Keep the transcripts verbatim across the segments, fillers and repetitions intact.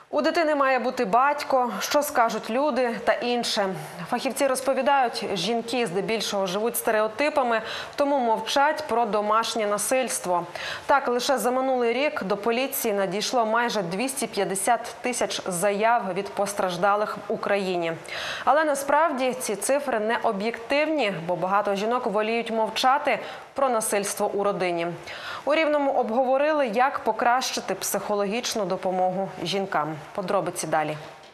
У дитини має бути батько, що скажуть люди та інше. Фахівці розповідають, жінки здебільшого живуть стереотипами, тому мовчать про домашнє насильство. Так, лише за минулий рік до поліції надійшло майже двісті п'ятдесят тисяч заяв від постраждалих в Україні. Але насправді ці цифри не об'єктивні, бо багато жінок воліють мовчати про насильство у родині. У Рівному обговорили, як покращити психологічну допомогу жінкам. Подробиці далі.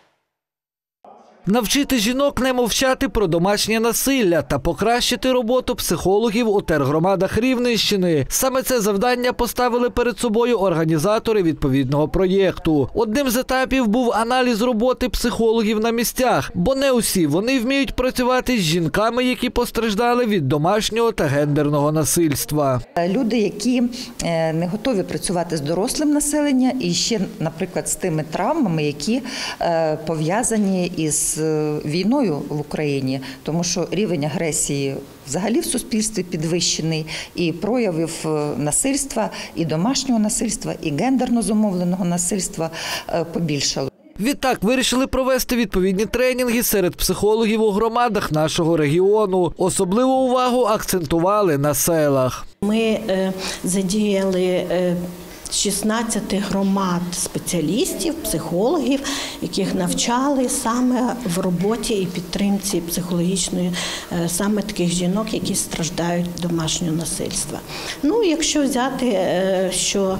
Навчити жінок не мовчати про домашнє насилля та покращити роботу психологів у тергромадах Рівненщини. Саме це завдання поставили перед собою організатори відповідного проєкту. Одним з етапів був аналіз роботи психологів на місцях, бо не усі вони вміють працювати з жінками, які постраждали від домашнього та гендерного насильства. Люди, які не готові працювати з дорослим населенням і ще, наприклад, з тими травмами, які пов'язані із війною в Україні, тому що рівень агресії взагалі в суспільстві підвищений, і проявів насильства, і домашнього насильства, і гендерно зумовленого насильства побільшало. Відтак вирішили провести відповідні тренінги серед психологів у громадах нашого регіону. Особливу увагу акцентували на селах. Ми е, задіяли е, шістнадцять громад спеціалістів, психологів, яких навчали саме в роботі і підтримці психологічної саме таких жінок, які страждають від домашнього насильства. Ну, якщо взяти, що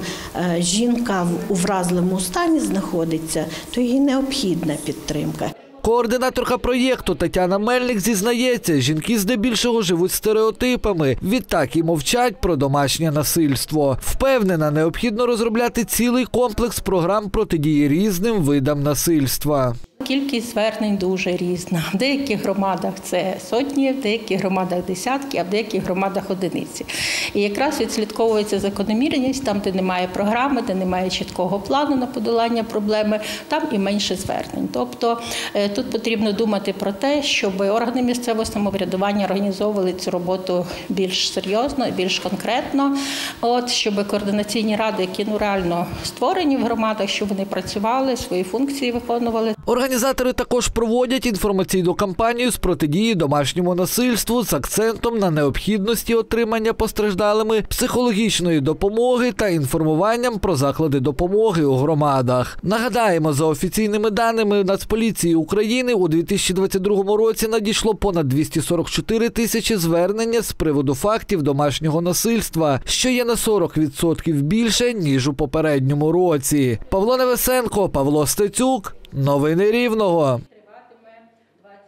жінка у вразливому стані знаходиться, то їй необхідна підтримка. Координаторка проєкту Тетяна Мельник зізнається, жінки здебільшого живуть стереотипами, відтак і мовчать про домашнє насильство. Впевнена, необхідно розробляти цілий комплекс програм протидії різним видам насильства. Кількість звернень дуже різна. В деяких громадах це сотні, в деяких громадах десятки, а в деяких громадах одиниці. І якраз відслідковується закономірність, там, де немає програми, де немає чіткого плану на подолання проблеми, там і менше звернень. Тобто тут потрібно думати про те, щоб органи місцевого самоврядування організовували цю роботу більш серйозно, більш конкретно, от, щоб координаційні ради, які ну, реально створені в громадах, щоб вони працювали, свої функції виконували. Організатори також проводять інформаційну кампанію з протидії домашньому насильству з акцентом на необхідності отримання постраждалими психологічної допомоги та інформуванням про заклади допомоги у громадах. Нагадаємо, за офіційними даними Нацполіції України у дві тисячі двадцять другому році надійшло понад двісті сорок чотири тисячі звернення з приводу фактів домашнього насильства, що є на сорок відсотків більше, ніж у попередньому році. Павло Невесенко, Павло Стецюк. Новини Рівного.